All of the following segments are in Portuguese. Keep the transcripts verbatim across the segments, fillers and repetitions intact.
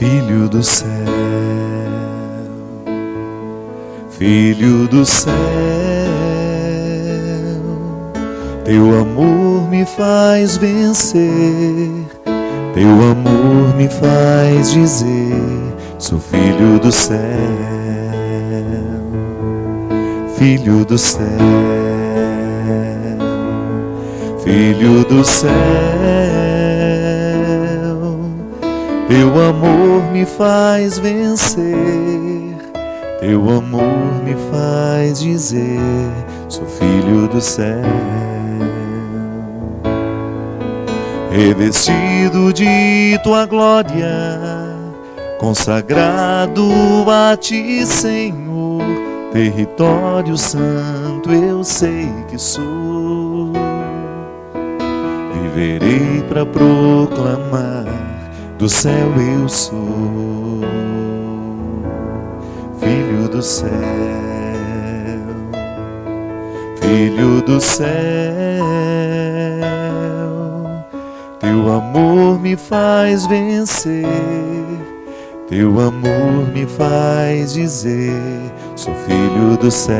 Filho do céu, Filho do céu, teu amor me faz vencer, teu amor me faz dizer, sou filho do céu, filho do céu, filho do céu, teu amor me faz vencer, teu amor me faz dizer, sou filho do céu. Revestido de tua glória, consagrado a ti, Senhor, território santo eu sei que sou. Viverei para proclamar, do céu eu sou, filho do céu, filho do céu, teu amor me faz vencer, teu amor me faz dizer, sou filho do céu,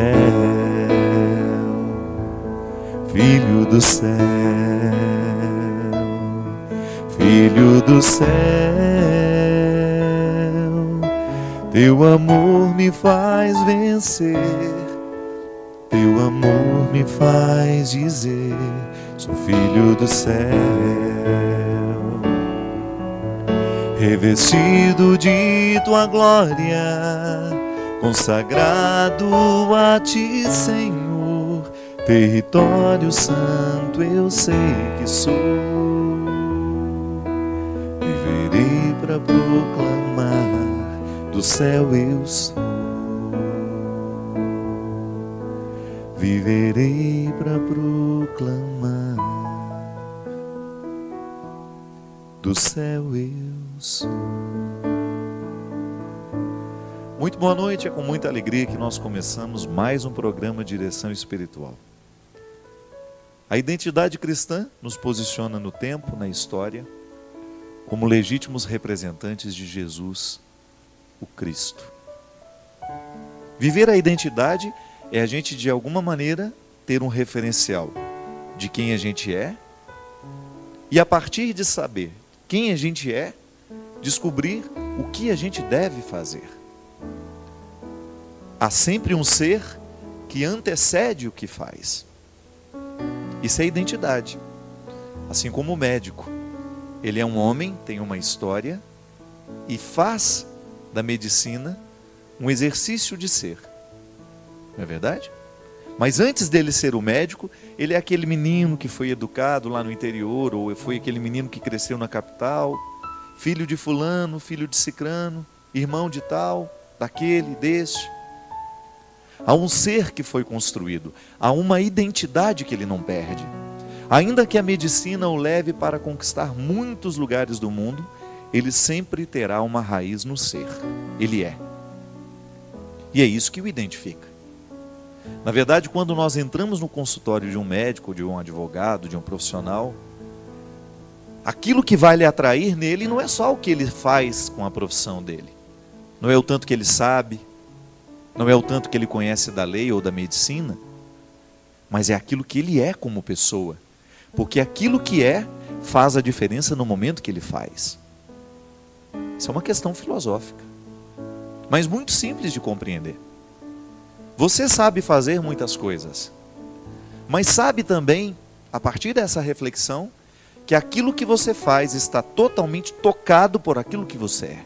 filho do céu, filho do céu, teu amor me faz vencer, teu amor me faz dizer, sou filho do céu. Revestido de tua glória, consagrado a ti, Senhor, território santo eu sei que sou. Viverei para proclamar, do céu eu sou. Viverei para proclamar, do céu eu sou. Muito boa noite, é com muita alegria que nós começamos mais um programa Direção Espiritual. A identidade cristã nos posiciona no tempo, na história, como legítimos representantes de Jesus, o Cristo. Viver a identidade é a gente, de alguma maneira, ter um referencial de quem a gente é e, a partir de saber quem a gente é, descobrir o que a gente deve fazer. Há sempre um ser que antecede o que faz. Isso é identidade. Assim como o médico. Ele é um homem, tem uma história e faz da medicina um exercício de ser. Não é verdade? Mas antes dele ser o médico, ele é aquele menino que foi educado lá no interior, ou foi aquele menino que cresceu na capital, filho de fulano, filho de cicrano, irmão de tal, daquele, deste. Há um ser que foi construído, há uma identidade que ele não perde. Ainda que a medicina o leve para conquistar muitos lugares do mundo, ele sempre terá uma raiz no ser. Ele é. E é isso que o identifica. Na verdade, quando nós entramos no consultório de um médico, de um advogado, de um profissional, aquilo que vai lhe atrair nele não é só o que ele faz com a profissão dele. Não é o tanto que ele sabe, não é o tanto que ele conhece da lei ou da medicina, mas é aquilo que ele é como pessoa. Porque aquilo que é faz a diferença no momento que ele faz. Isso é uma questão filosófica, mas muito simples de compreender. Você sabe fazer muitas coisas, mas sabe também, a partir dessa reflexão, que aquilo que você faz está totalmente tocado por aquilo que você é.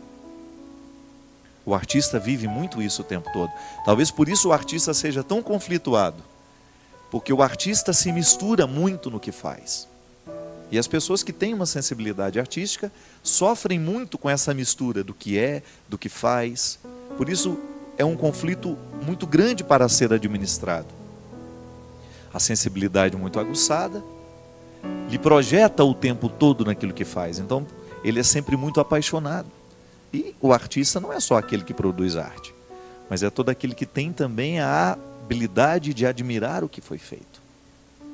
O artista vive muito isso o tempo todo. Talvez por isso o artista seja tão conflituado, porque o artista se mistura muito no que faz. E as pessoas que têm uma sensibilidade artística sofrem muito com essa mistura do que é, do que faz. Por isso é um conflito muito grande para ser administrado. A sensibilidade muito aguçada lhe projeta o tempo todo naquilo que faz. Então ele é sempre muito apaixonado. E o artista não é só aquele que produz arte, mas é todo aquele que tem também a habilidade de admirar o que foi feito.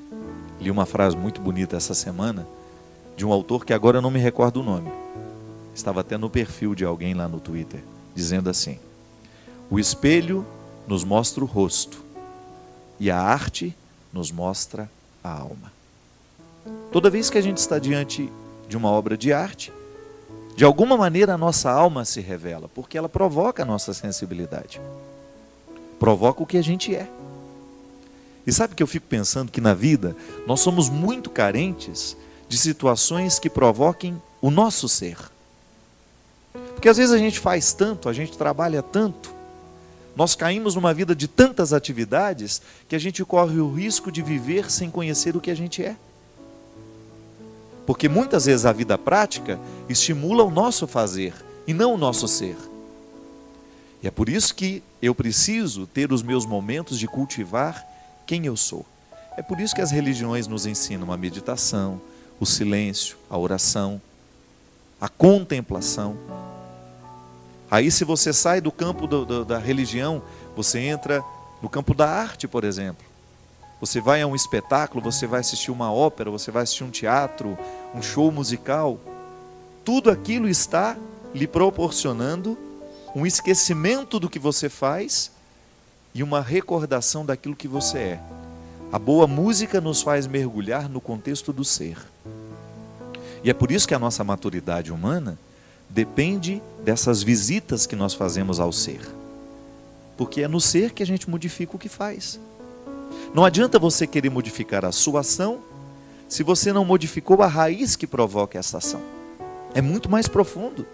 Li uma frase muito bonita essa semana, de um autor que agora eu não me recordo o nome, Estava até no perfil de alguém lá no Twitter, dizendo assim: o espelho nos mostra o rosto e a arte nos mostra a alma. Toda vez que a gente está diante de uma obra de arte, de alguma maneira a nossa alma se revela, porque ela provoca a nossa sensibilidade, provoca o que a gente é. E sabe que eu fico pensando que na vida nós somos muito carentes de situações que provoquem o nosso ser. Porque às vezes a gente faz tanto, a gente trabalha tanto, nós caímos numa vida de tantas atividades que a gente corre o risco de viver sem conhecer o que a gente é. Porque muitas vezes a vida prática estimula o nosso fazer e não o nosso ser. E é por isso que eu preciso ter os meus momentos de cultivar quem eu sou. É por isso que as religiões nos ensinam a meditação, o silêncio, a oração, a contemplação. Aí se você sai do campo do, do, da religião, você entra no campo da arte, por exemplo. Você vai a um espetáculo, você vai assistir uma ópera, você vai assistir um teatro, um show musical. Tudo aquilo está lhe proporcionando um esquecimento do que você faz e uma recordação daquilo que você é. A boa música nos faz mergulhar no contexto do ser. E é por isso que a nossa maturidade humana depende dessas visitas que nós fazemos ao ser. Porque é no ser que a gente modifica o que faz. Não adianta você querer modificar a sua ação se você não modificou a raiz que provoca essa ação. É muito mais profundo.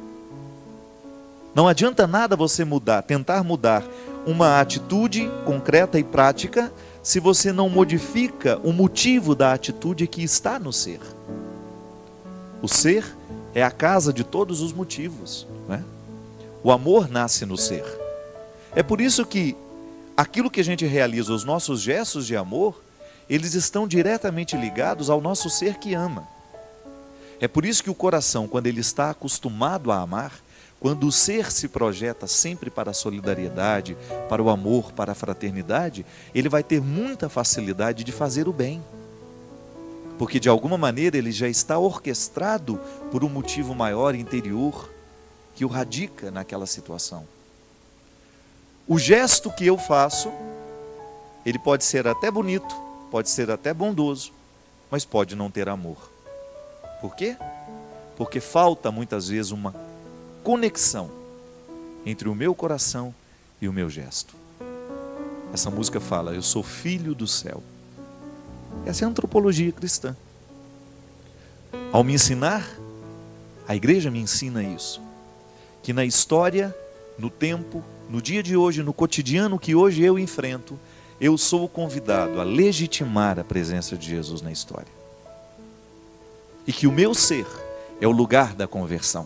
Não adianta nada você mudar, tentar mudar uma atitude concreta e prática se você não modifica o motivo da atitude que está no ser. O ser é a casa de todos os motivos, né? O amor nasce no ser. É por isso que aquilo que a gente realiza, os nossos gestos de amor, eles estão diretamente ligados ao nosso ser que ama. É por isso que o coração, quando ele está acostumado a amar, quando o ser se projeta sempre para a solidariedade, para o amor, para a fraternidade, ele vai ter muita facilidade de fazer o bem. Porque de alguma maneira ele já está orquestrado por um motivo maior interior que o radica naquela situação. O gesto que eu faço, ele pode ser até bonito, pode ser até bondoso, mas pode não ter amor. Por quê? Porque falta muitas vezes uma conexão entre o meu coração e o meu gesto. Essa música fala: eu sou filho do céu. Essa é a antropologia cristã. Ao me ensinar, a igreja me ensina isso, que na história, no tempo, no dia de hoje, no cotidiano que hoje eu enfrento, eu sou convidado a legitimar a presença de Jesus na história. E que o meu ser é o lugar da conversão.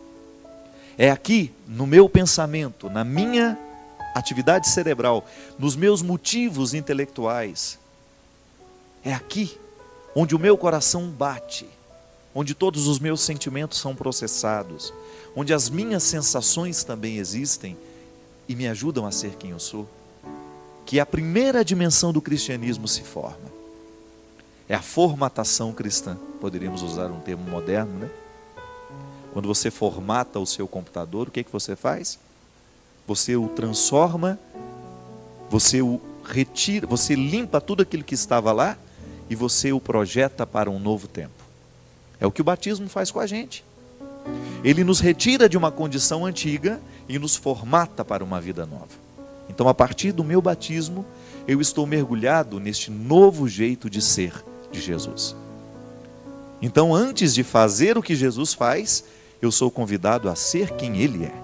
É aqui, no meu pensamento, na minha atividade cerebral, nos meus motivos intelectuais, é aqui onde o meu coração bate, onde todos os meus sentimentos são processados, onde as minhas sensações também existem e me ajudam a ser quem eu sou, que a primeira dimensão do cristianismo se forma. É a formatação cristã, poderíamos usar um termo moderno, né? Quando você formata o seu computador, o que é que você faz? Você o transforma, você o retira, você limpa tudo aquilo que estava lá e você o projeta para um novo tempo. É o que o batismo faz com a gente. Ele nos retira de uma condição antiga e nos formata para uma vida nova. Então, a partir do meu batismo, eu estou mergulhado neste novo jeito de ser de Jesus. Então, antes de fazer o que Jesus faz, eu sou convidado a ser quem Ele é.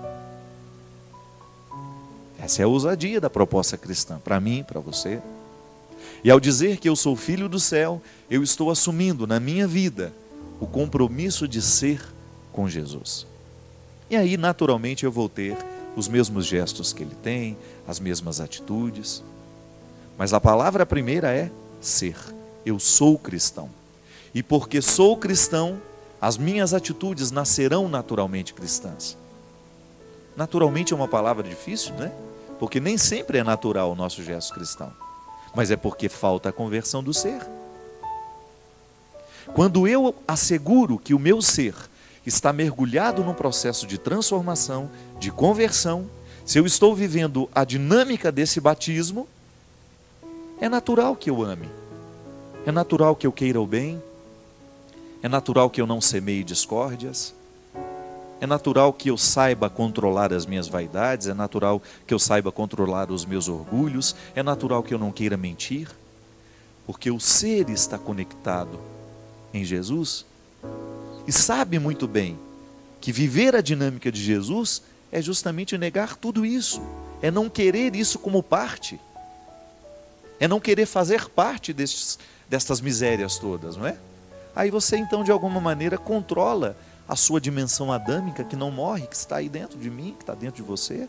Essa é a ousadia da proposta cristã, para mim, para você. E ao dizer que eu sou filho do céu, eu estou assumindo na minha vida o compromisso de ser com Jesus. E aí, naturalmente, eu vou ter os mesmos gestos que Ele tem, as mesmas atitudes. Mas a palavra primeira é ser. Eu sou cristão. E porque sou cristão, as minhas atitudes nascerão naturalmente cristãs. Naturalmente é uma palavra difícil, né? Porque nem sempre é natural o nosso gesto cristão. Mas é porque falta a conversão do ser. Quando eu asseguro que o meu ser está mergulhado num processo de transformação, de conversão, se eu estou vivendo a dinâmica desse batismo, é natural que eu ame, é natural que eu queira o bem, é natural que eu não semeie discórdias, é natural que eu saiba controlar as minhas vaidades, é natural que eu saiba controlar os meus orgulhos, é natural que eu não queira mentir, porque o ser está conectado em Jesus e sabe muito bem que viver a dinâmica de Jesus é justamente negar tudo isso, é não querer isso como parte, é não querer fazer parte destes, destas misérias todas, não é? Aí você então de alguma maneira controla a sua dimensão adâmica que não morre, que está aí dentro de mim, que está dentro de você.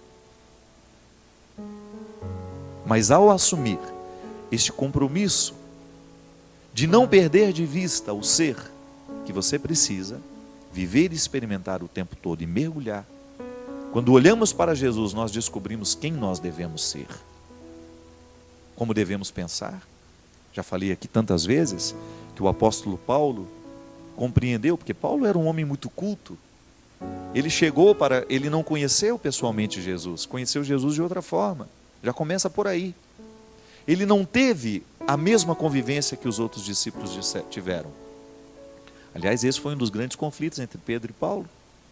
Mas ao assumir este compromisso de não perder de vista o ser que você precisa viver e experimentar o tempo todo e mergulhar, quando olhamos para Jesus, nós descobrimos quem nós devemos ser, como devemos pensar. Já falei aqui tantas vezes que o apóstolo Paulo compreendeu, porque Paulo era um homem muito culto. Ele chegou para, ele não conheceu pessoalmente Jesus, conheceu Jesus de outra forma. Já começa por aí. Ele não teve a mesma convivência que os outros discípulos tiveram. Aliás, esse foi um dos grandes conflitos entre Pedro e Paulo.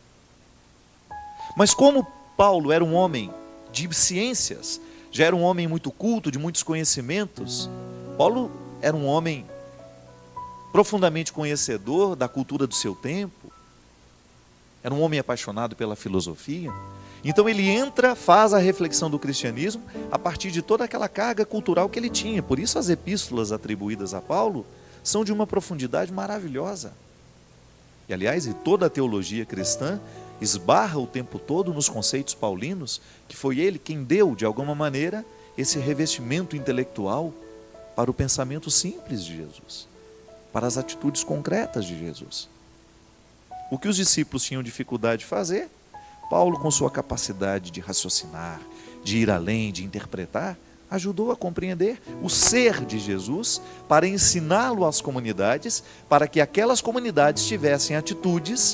Mas como Paulo era um homem de ciências, já era um homem muito culto, de muitos conhecimentos, Paulo era um homem profundamente conhecedor da cultura do seu tempo, era um homem apaixonado pela filosofia. Então ele entra, faz a reflexão do cristianismo a partir de toda aquela carga cultural que ele tinha. Por isso as epístolas atribuídas a Paulo são de uma profundidade maravilhosa. E aliás, e toda a teologia cristã esbarra o tempo todo nos conceitos paulinos, que foi ele quem deu, de alguma maneira, esse revestimento intelectual para o pensamento simples de Jesus, para as atitudes concretas de Jesus. O que os discípulos tinham dificuldade de fazer, Paulo, com sua capacidade de raciocinar, de ir além, de interpretar, ajudou a compreender o ser de Jesus para ensiná-lo às comunidades, para que aquelas comunidades tivessem atitudes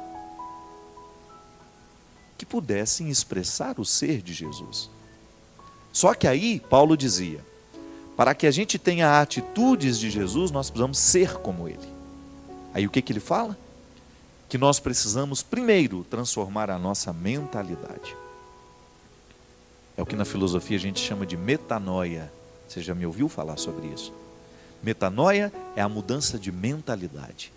que pudessem expressar o ser de Jesus. Só que aí, Paulo dizia, para que a gente tenha atitudes de Jesus, nós precisamos ser como Ele. Aí o que que ele fala? Que nós precisamos primeiro transformar a nossa mentalidade. É o que na filosofia a gente chama de metanoia. Você já me ouviu falar sobre isso? Metanoia é a mudança de mentalidade.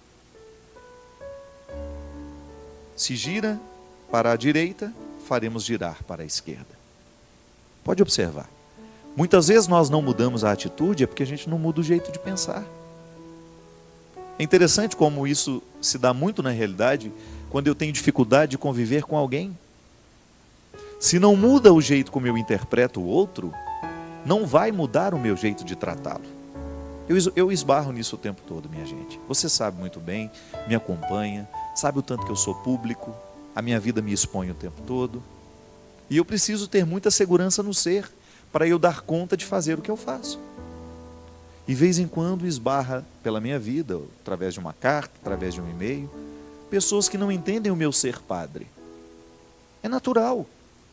Se gira para a direita, faremos girar para a esquerda. Pode observar. Muitas vezes nós não mudamos a atitude, é porque a gente não muda o jeito de pensar. É interessante como isso se dá muito na realidade, quando eu tenho dificuldade de conviver com alguém. Se não muda o jeito como eu interpreto o outro, não vai mudar o meu jeito de tratá-lo. Eu, eu esbarro nisso o tempo todo, minha gente. Você sabe muito bem, me acompanha, sabe o tanto que eu sou público, a minha vida me expõe o tempo todo. E eu preciso ter muita segurança no ser, para eu dar conta de fazer o que eu faço. E de vez em quando esbarra pela minha vida, através de uma carta, através de um e-mail, pessoas que não entendem o meu ser padre. É natural.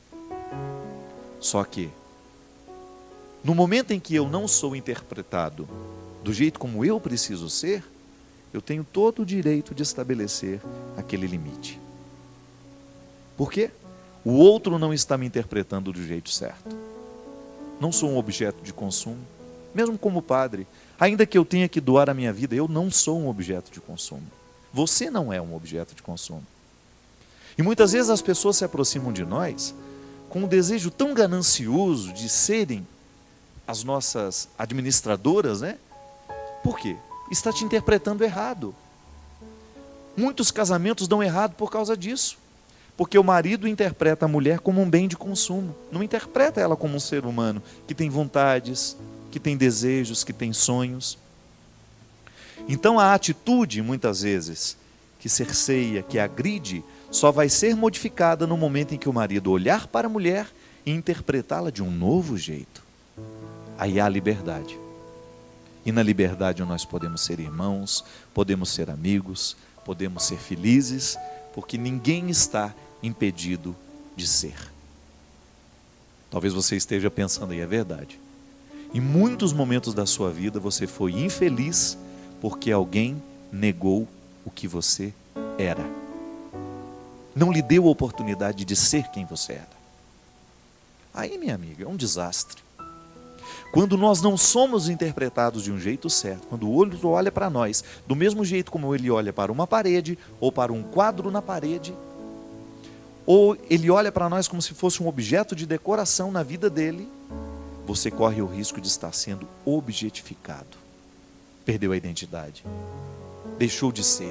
Só que, no momento em que eu não sou interpretado do jeito como eu preciso ser, eu tenho todo o direito de estabelecer aquele limite. Por quê? O outro não está me interpretando do jeito certo. Não sou um objeto de consumo, mesmo como padre. Ainda que eu tenha que doar a minha vida, eu não sou um objeto de consumo. Você não é um objeto de consumo. E muitas vezes as pessoas se aproximam de nós com um desejo tão ganancioso de serem as nossas administradoras, né? Por quê? Está te interpretando errado. Muitos casamentos dão errado por causa disso. Porque o marido interpreta a mulher como um bem de consumo. Não interpreta ela como um ser humano que tem vontades, que tem desejos, que tem sonhos. Então a atitude, muitas vezes, que cerceia, que agride, só vai ser modificada no momento em que o marido olhar para a mulher e interpretá-la de um novo jeito. Aí há liberdade. E na liberdade nós podemos ser irmãos, podemos ser amigos, podemos ser felizes, porque ninguém está impedido de ser. Talvez você esteja pensando aí, é verdade. Em muitos momentos da sua vida você foi infeliz porque alguém negou o que você era. Não lhe deu a oportunidade de ser quem você era. Aí, minha amiga, é um desastre. Quando nós não somos interpretados de um jeito certo, quando o outro olha para nós, do mesmo jeito como ele olha para uma parede, ou para um quadro na parede, ou ele olha para nós como se fosse um objeto de decoração na vida dele, você corre o risco de estar sendo objetificado. Perdeu a identidade. Deixou de ser.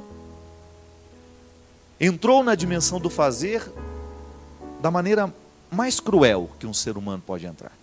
Entrou na dimensão do fazer da maneira mais cruel que um ser humano pode entrar.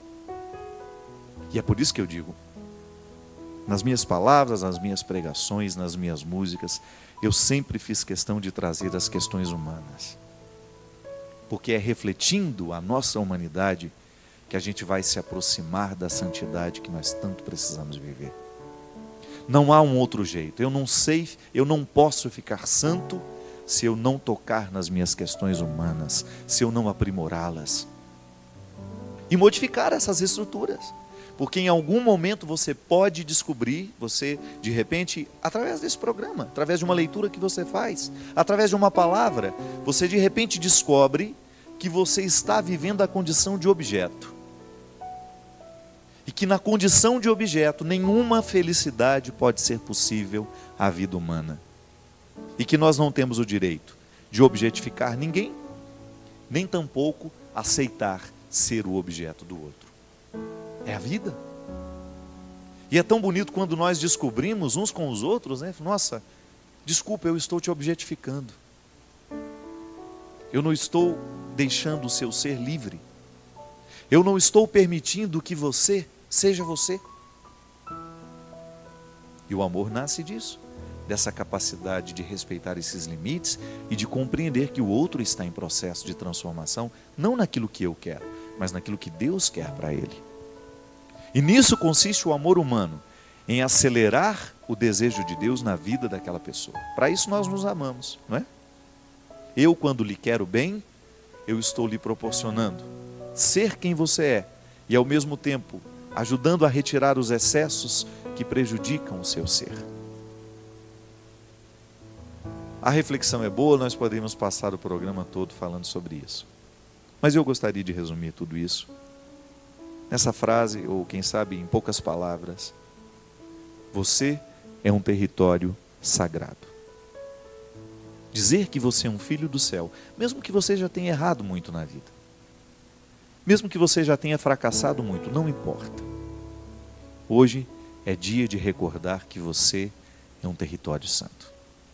E é por isso que eu digo, nas minhas palavras, nas minhas pregações, nas minhas músicas, eu sempre fiz questão de trazer as questões humanas. Porque é refletindo a nossa humanidade que a gente vai se aproximar da santidade que nós tanto precisamos viver. Não há um outro jeito. Eu não sei, eu não posso ficar santo se eu não tocar nas minhas questões humanas, se eu não aprimorá-las. E modificar essas estruturas. Porque em algum momento você pode descobrir, você de repente, através desse programa, através de uma leitura que você faz, através de uma palavra, você de repente descobre que você está vivendo a condição de objeto. E que na condição de objeto, nenhuma felicidade pode ser possível à vida humana. E que nós não temos o direito de objetificar ninguém, nem tampouco aceitar ser o objeto do outro. É a vida. E é tão bonito quando nós descobrimos uns com os outros, né? Nossa, desculpa, eu estou te objetificando. Eu não estou deixando o seu ser livre. Eu não estou permitindo que você seja você. E o amor nasce disso, dessa capacidade de respeitar esses limites e de compreender que o outro está em processo de transformação, não naquilo que eu quero, mas naquilo que Deus quer para ele. E nisso consiste o amor humano, em acelerar o desejo de Deus na vida daquela pessoa. Para isso nós nos amamos, não é? Eu, quando lhe quero bem, eu estou lhe proporcionando ser quem você é e ao mesmo tempo ajudando a retirar os excessos que prejudicam o seu ser. A reflexão é boa, nós podemos passar o programa todo falando sobre isso. Mas eu gostaria de resumir tudo isso nessa frase, ou quem sabe em poucas palavras: você é um território sagrado. Dizer que você é um filho do céu, mesmo que você já tenha errado muito na vida, mesmo que você já tenha fracassado muito, não importa. Hoje é dia de recordar que você é um território santo.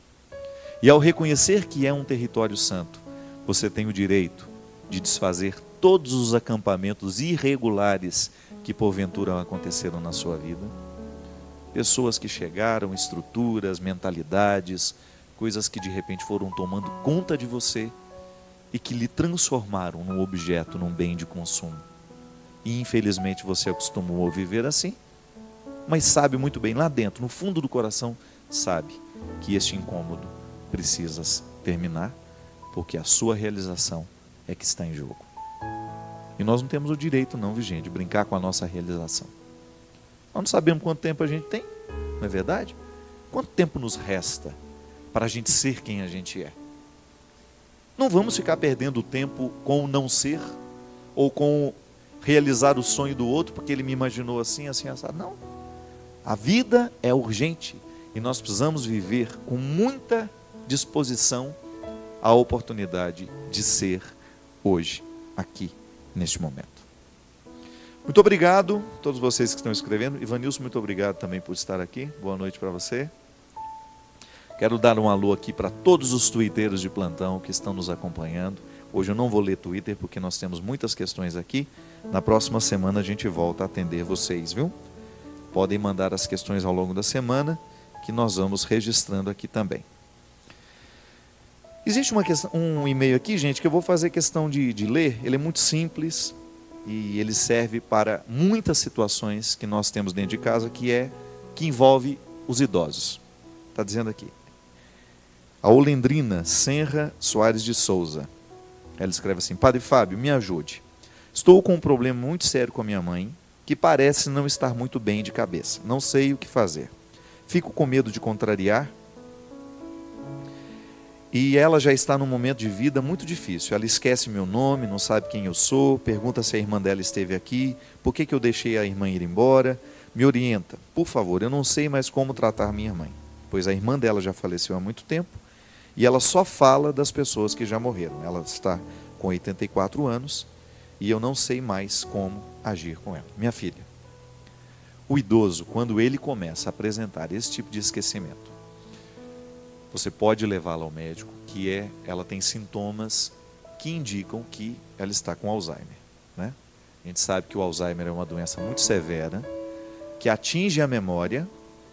E ao reconhecer que é um território santo, você tem o direito de desfazer todos os acampamentos irregulares que porventura aconteceram na sua vida. Pessoas que chegaram, estruturas, mentalidades, coisas que de repente foram tomando conta de você e que lhe transformaram num objeto, num bem de consumo. E infelizmente você acostumou a viver assim, mas sabe muito bem, lá dentro, no fundo do coração, sabe que este incômodo precisa terminar, porque a sua realização é que está em jogo. E nós não temos o direito não, viu, gente, de brincar com a nossa realização. Nós não sabemos quanto tempo a gente tem, não é verdade? Quanto tempo nos resta para a gente ser quem a gente é? Não vamos ficar perdendo tempo com o não ser, ou com realizar o sonho do outro, porque ele me imaginou assim, assim, assim. Não. A vida é urgente e nós precisamos viver com muita disposição a oportunidade de ser hoje, aqui, neste momento. Muito obrigado a todos vocês que estão escrevendo. Ivanilson, muito obrigado também por estar aqui. Boa noite para você. Quero dar um alô aqui para todos os twitteiros de plantão que estão nos acompanhando. Hoje eu não vou ler Twitter porque nós temos muitas questões aqui. Na próxima semana a gente volta a atender vocês, viu? Podem mandar as questões ao longo da semana que nós vamos registrando aqui também. Existe uma questão, um e-mail aqui, gente, que eu vou fazer questão de, de ler. Ele é muito simples e ele serve para muitas situações que nós temos dentro de casa, que é que envolve os idosos. Está dizendo aqui: A Olendrina Senra Soares de Souza. Ela escreve assim: Padre Fábio, me ajude. Estou com um problema muito sério com a minha mãe, que parece não estar muito bem de cabeça. Não sei o que fazer. Fico com medo de contrariar. E ela já está num momento de vida muito difícil. Ela esquece meu nome, não sabe quem eu sou, pergunta se a irmã dela esteve aqui, por que, que eu deixei a irmã ir embora. Me orienta, por favor, eu não sei mais como tratar minha mãe, pois a irmã dela já faleceu há muito tempo e ela só fala das pessoas que já morreram. Ela está com oitenta e quatro anos e eu não sei mais como agir com ela. Minha filha, o idoso, quando ele começa a apresentar esse tipo de esquecimento, você pode levá-la ao médico, que é, ela tem sintomas que indicam que ela está com Alzheimer, né? A gente sabe que o Alzheimer é uma doença muito severa, que atinge a memória,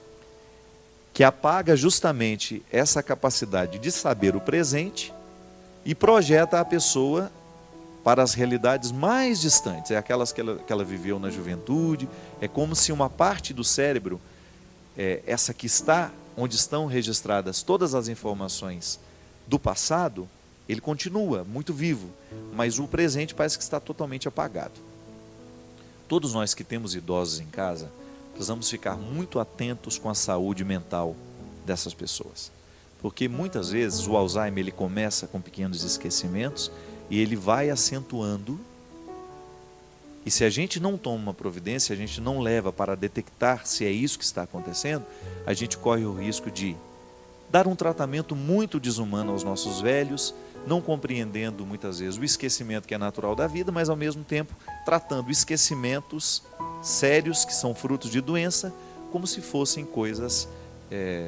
que apaga justamente essa capacidade de saber o presente e projeta a pessoa para as realidades mais distantes, é aquelas que ela, que ela viveu na juventude. É como se uma parte do cérebro, é, essa que está, onde estão registradas todas as informações do passado, ele continua muito vivo, mas o presente parece que está totalmente apagado. Todos nós que temos idosos em casa, precisamos ficar muito atentos com a saúde mental dessas pessoas, porque muitas vezes o Alzheimer ele começa com pequenos esquecimentos e ele vai acentuando, e se a gente não toma uma providência, a gente não leva para detectar se é isso que está acontecendo, a gente corre o risco de dar um tratamento muito desumano aos nossos velhos, não compreendendo muitas vezes o esquecimento que é natural da vida, mas ao mesmo tempo tratando esquecimentos sérios que são frutos de doença como se fossem coisas, é,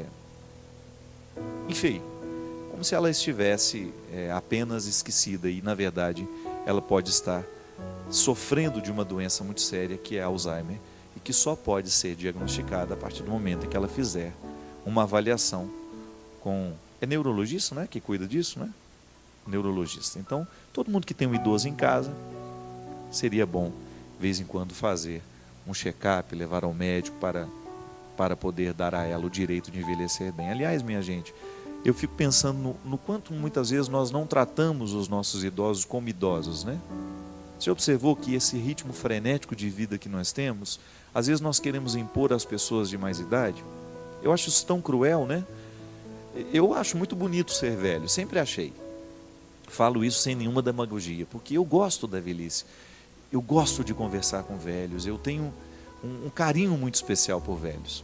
enfim, como se ela estivesse é, apenas esquecida e na verdade ela pode estar sofrendo de uma doença muito séria que é Alzheimer e que só pode ser diagnosticada a partir do momento em que ela fizer uma avaliação com... É neurologista, né, que cuida disso, né? Neurologista. Então, todo mundo que tem um idoso em casa, seria bom, de vez em quando, fazer um check-up, levar ao médico para, para poder dar a ela o direito de envelhecer bem. Aliás, minha gente, eu fico pensando no, no quanto muitas vezes nós não tratamos os nossos idosos como idosos, né? Você observou que esse ritmo frenético de vida que nós temos, às vezes nós queremos impor às pessoas de mais idade? Eu acho isso tão cruel, né? Eu acho muito bonito ser velho, sempre achei. Falo isso sem nenhuma demagogia, porque eu gosto da velhice. Eu gosto de conversar com velhos, eu tenho um, um carinho muito especial por velhos.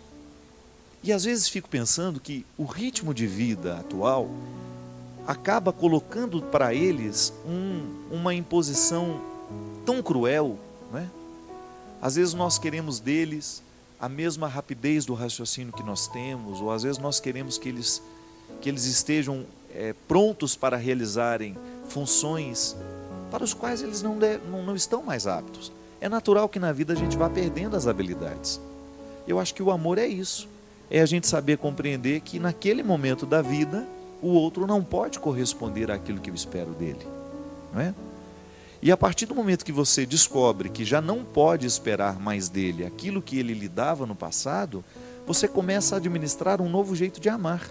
E às vezes fico pensando que o ritmo de vida atual acaba colocando para eles um, uma imposição tão cruel, né? Às vezes nós queremos deles a mesma rapidez do raciocínio que nós temos, ou às vezes nós queremos que eles, que eles estejam é, prontos para realizarem funções para os quais eles não, de, não, não estão mais aptos. É natural que na vida a gente vá perdendo as habilidades. Eu acho que o amor é isso, é a gente saber compreender que naquele momento da vida o outro não pode corresponder àquilo que eu espero dele, não é? E a partir do momento que você descobre que já não pode esperar mais dele aquilo que ele lhe dava no passado, você começa a administrar um novo jeito de amar.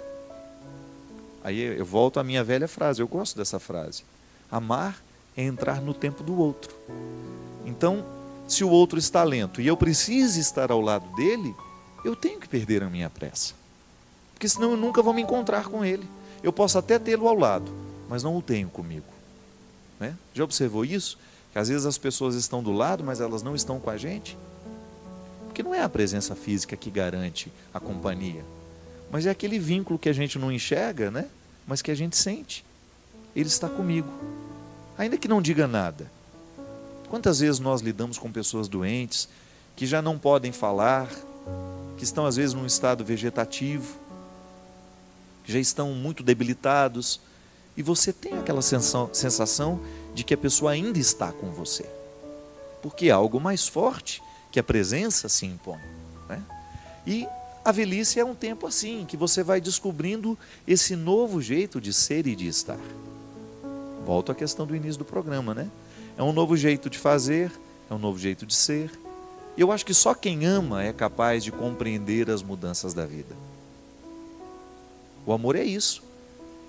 Aí eu volto à minha velha frase, eu gosto dessa frase. Amar é entrar no tempo do outro. Então, se o outro está lento e eu preciso estar ao lado dele, eu tenho que perder a minha pressa, porque senão eu nunca vou me encontrar com ele. Eu posso até tê-lo ao lado, mas não o tenho comigo, né? Já observou isso? Que às vezes as pessoas estão do lado, mas elas não estão com a gente? Porque não é a presença física que garante a companhia, mas é aquele vínculo que a gente não enxerga, né? Mas que a gente sente. Ele está comigo, ainda que não diga nada. Quantas vezes nós lidamos com pessoas doentes, que já não podem falar, que estão às vezes num estado vegetativo, que já estão muito debilitados, e você tem aquela sensação de que a pessoa ainda está com você, porque é algo mais forte que a presença se impõe, né? E a velhice é um tempo assim, que você vai descobrindo esse novo jeito de ser e de estar. Volto à questão do início do programa, né? É um novo jeito de fazer, é um novo jeito de ser. E eu acho que só quem ama é capaz de compreender as mudanças da vida. O amor é isso.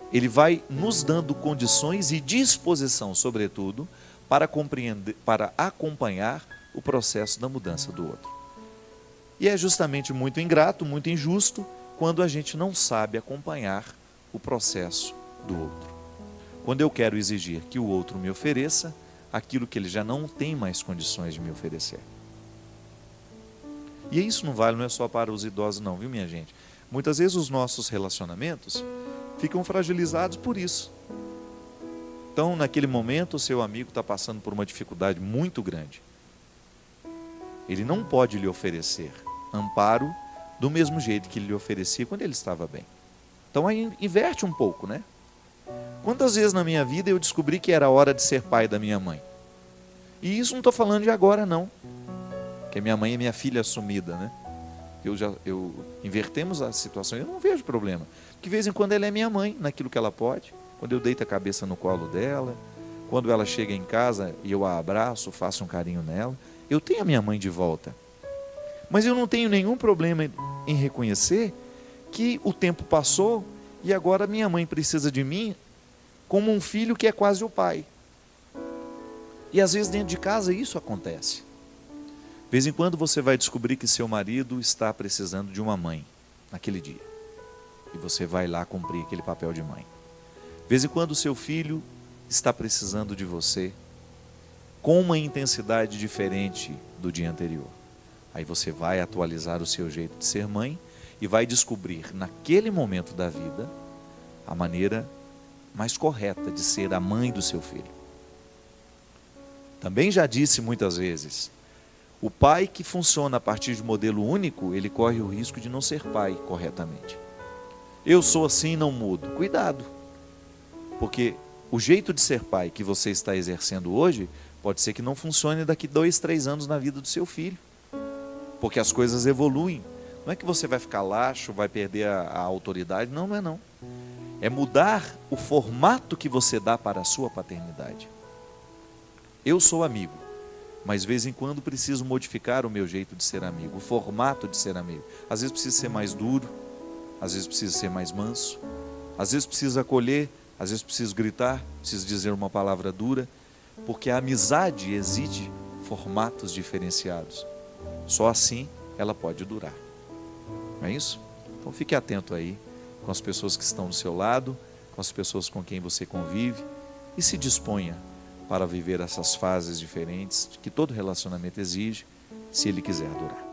Ele vai nos dando condições e disposição, sobretudo, para compreender, para acompanhar o processo da mudança do outro. E é justamente muito ingrato, muito injusto, quando a gente não sabe acompanhar o processo do outro. Quando eu quero exigir que o outro me ofereça aquilo que ele já não tem mais condições de me oferecer. E isso não vale, não é só para os idosos não, viu, minha gente? Muitas vezes os nossos relacionamentos ficam fragilizados por isso. Então, naquele momento, o seu amigo está passando por uma dificuldade muito grande. Ele não pode lhe oferecer amparo do mesmo jeito que ele lhe oferecia quando ele estava bem. Então, aí inverte um pouco, né? Quantas vezes na minha vida eu descobri que era hora de ser pai da minha mãe? E isso não estou falando de agora, não. Porque minha mãe é minha filha assumida, né? Eu já, eu, invertemos a situação, eu não vejo problema. Porque de vez em quando ela é minha mãe, naquilo que ela pode. Quando eu deito a cabeça no colo dela, quando ela chega em casa e eu a abraço, faço um carinho nela, eu tenho a minha mãe de volta. Mas eu não tenho nenhum problema em reconhecer que o tempo passou e agora minha mãe precisa de mim como um filho que é quase o pai. E às vezes dentro de casa isso acontece. De vez em quando você vai descobrir que seu marido está precisando de uma mãe naquele dia. E você vai lá cumprir aquele papel de mãe. De vez em quando o seu filho está precisando de você com uma intensidade diferente do dia anterior. Aí você vai atualizar o seu jeito de ser mãe e vai descobrir naquele momento da vida a maneira mais correta de ser a mãe do seu filho. Também já disse muitas vezes, o pai que funciona a partir de modelo único, ele corre o risco de não ser pai corretamente. Eu sou assim e não mudo. Cuidado, porque o jeito de ser pai que você está exercendo hoje, pode ser que não funcione daqui dois, três anos na vida do seu filho. Porque as coisas evoluem. Não é que você vai ficar laxo, vai perder a, a autoridade. Não, não é não. É mudar o formato que você dá para a sua paternidade. Eu sou amigo, mas de vez em quando preciso modificar o meu jeito de ser amigo, o formato de ser amigo. Às vezes preciso ser mais duro, às vezes preciso ser mais manso, às vezes preciso acolher, às vezes preciso gritar, preciso dizer uma palavra dura, porque a amizade exige formatos diferenciados. Só assim ela pode durar. Não é isso? Então fique atento aí com as pessoas que estão do seu lado, com as pessoas com quem você convive e se disponha para viver essas fases diferentes que todo relacionamento exige, se ele quiser durar.